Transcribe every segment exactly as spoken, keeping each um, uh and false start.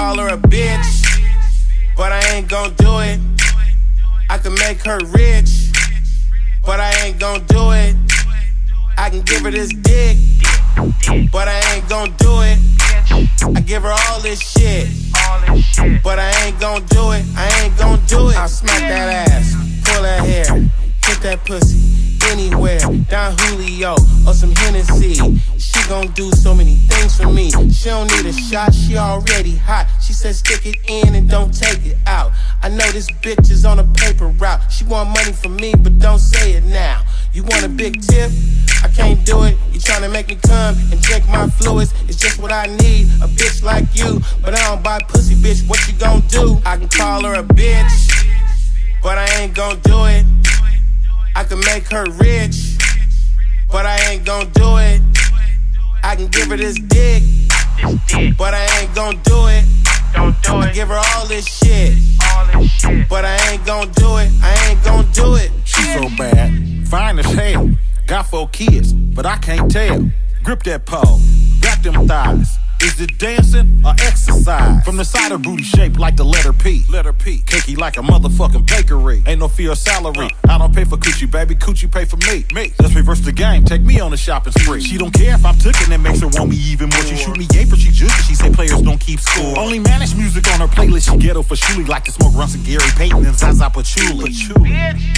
call her a bitch, but I ain't gon' do it. I can make her rich, but I ain't gon' do it. I can give her this dick, but I ain't gon' do it. I give her all this shit, but I ain't gon' do it. I ain't gon' do it. I'll smack that ass, pull that hair, hit that pussy anywhere, down Julio or some Hennessy. She gon' do so many things for me. She don't need a shot, she already hot. She said stick it in and don't take it out. I know this bitch is on a paper route. She want money from me, but don't say it now. You want a big tip? I can't do it. You tryna make me come and drink my fluids. It's just what I need, a bitch like you. But I don't buy pussy, bitch, what you gon' do? I can call her a bitch, but I ain't gon' do it. I can make her rich, but I ain't gon' do it. I can give her this dick, but I ain't gon' do it. Don't do it. I give her all this shit, but I ain't gon' do it. I ain't gon' do it. She so bad, fine as hell. Got four kids, but I can't tell. Grip that pole, grab them thighs. Is it dancing or exercise? From the side of booty shaped like the letter P. Letter P. Cakey like a motherfucking bakery. Ain't no fear of salary. I don't pay for coochie, baby. Coochie pay for me. Me. Let's reverse the game. Take me on a shopping spree. She don't care if I'm tookin', that makes her want me even more. She shoot me game, but she juicy. She say players don't keep score. Only managed music on her playlist. She ghetto for Shuli. Like to smoke runs of Gary Payton and Zaza Patchouli. Bitch,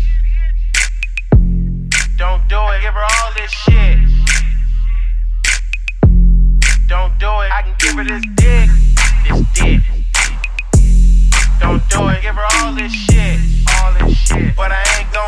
don't do it. Give her all this shit. Don't do it. I can give her this dick, this dick. Don't do it. Give her all this shit, all this shit. But I ain't gon'